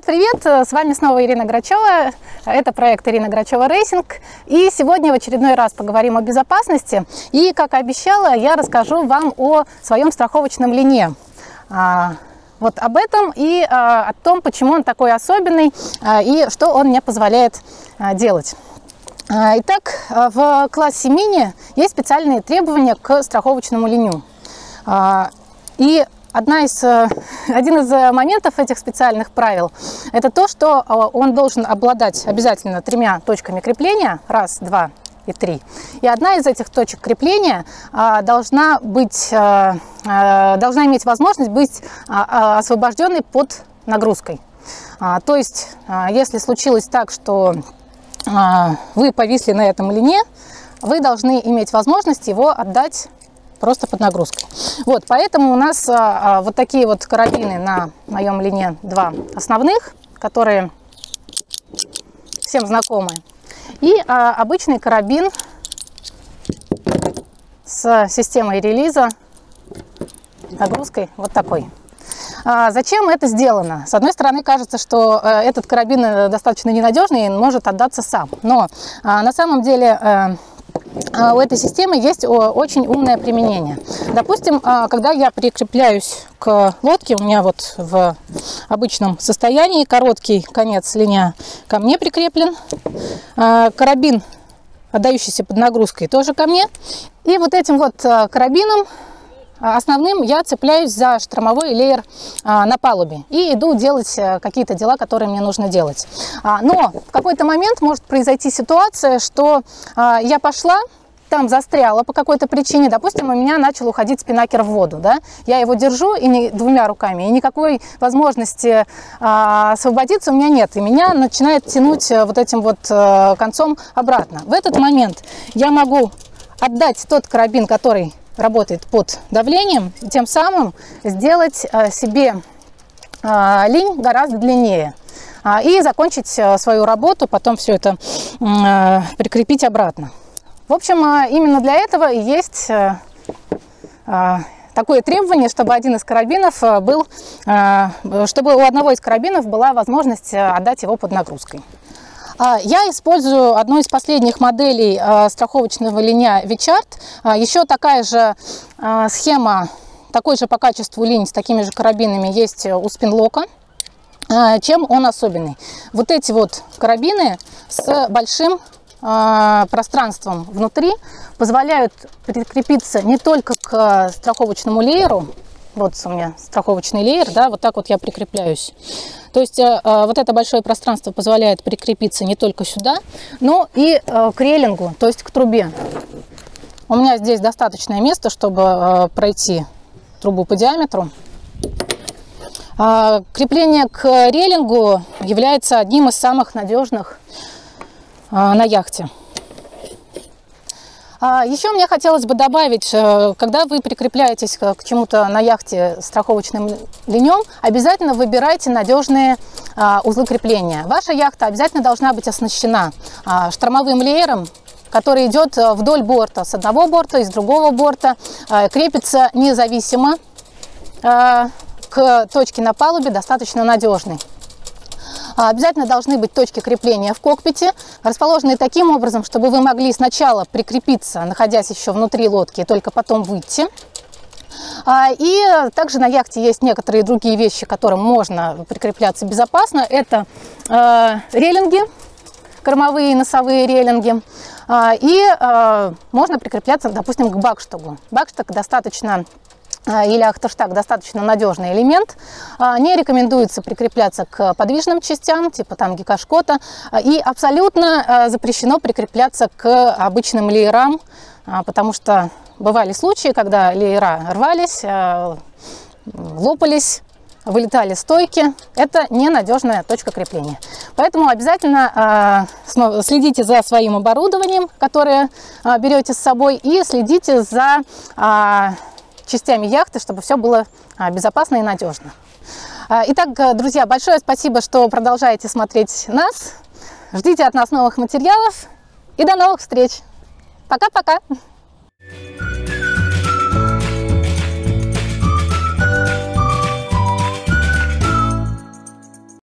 Привет! С вами снова Ирина Грачева. Это проект Ирина Грачева Рейсинг. И сегодня в очередной раз поговорим о безопасности. И, как и обещала, я расскажу вам о своем страховочном лине. Вот об этом и о том, почему он такой особенный и что он мне позволяет делать. Итак, в классе мини есть специальные требования к страховочному линю. И один из моментов этих специальных правил – это то, что он должен обладать обязательно 3 точками крепления, 1, 2 и 3. И одна из этих точек крепления должна иметь возможность быть освобожденной под нагрузкой. То есть, если случилось так, что вы повисли на этом лине, вы должны иметь возможность его отдать просто под нагрузкой. Вот, поэтому у нас вот такие вот карабины на моем лине 2 основных, которые всем знакомы. И обычный карабин с системой релиза, нагрузкой вот такой. Зачем это сделано? С одной стороны, кажется, что этот карабин достаточно ненадежный и может отдаться сам. Но на самом деле у этой системы есть очень умное применение. Допустим, когда я прикрепляюсь к лодке, у меня вот в обычном состоянии короткий конец линя ко мне прикреплен, карабин, отдающийся под нагрузкой, тоже ко мне. И вот этим вот карабином основным я цепляюсь за штормовой леер на палубе и иду делать какие-то дела, которые мне нужно делать. Но в какой-то момент может произойти ситуация, что я пошла, там застряла по какой-то причине, допустим, у меня начал уходить спиннакер в воду, да? Я его держу и двумя руками, и никакой возможности освободиться у меня нет, и меня начинает тянуть вот этим вот концом обратно. В этот момент я могу отдать тот карабин, который работает под давлением, и тем самым сделать себе линь гораздо длиннее и закончить свою работу, потом все это прикрепить обратно. В общем, именно для этого и есть такое требование, чтобы один из карабинов был, чтобы у одного из карабинов была возможность отдать его под нагрузкой. Я использую одну из последних моделей страховочного линя V-Chart. Еще такая же схема, такой же по качеству линь с такими же карабинами есть у Spinlock. Чем он особенный? Вот эти вот карабины с большим пространством внутри позволяют прикрепиться не только к страховочному лееру. Вот у меня страховочный леер, да, вот так вот я прикрепляюсь. То есть вот это большое пространство позволяет прикрепиться не только сюда, но и к рейлингу, то есть к трубе. У меня здесь достаточное место, чтобы пройти трубу по диаметру. Крепление к рейлингу является одним из самых надежных на яхте. Еще мне хотелось бы добавить, когда вы прикрепляетесь к чему-то на яхте страховочным линем, обязательно выбирайте надежные узлы крепления. Ваша яхта обязательно должна быть оснащена штормовым леером, который идет вдоль борта, с одного борта и с другого борта, крепится независимо к точке на палубе, достаточно надежный. Обязательно должны быть точки крепления в кокпите, расположенные таким образом, чтобы вы могли сначала прикрепиться, находясь еще внутри лодки, и только потом выйти. И также на яхте есть некоторые другие вещи, к которым можно прикрепляться безопасно. Это рейлинги, кормовые и носовые рейлинги. И можно прикрепляться, допустим, к бакштагу. Бакштаг достаточно... или ахтерштаг достаточно надежный элемент. Не рекомендуется прикрепляться к подвижным частям, типа там геккошкота. И абсолютно запрещено прикрепляться к обычным леерам, потому что бывали случаи, когда леера рвались, лопались, вылетали стойки. Это ненадежная точка крепления. Поэтому обязательно следите за своим оборудованием, которое берете с собой, и следите за частями яхты, чтобы все было безопасно и надежно. Итак, друзья, большое спасибо, что продолжаете смотреть нас. Ждите от нас новых материалов и до новых встреч. Пока-пока!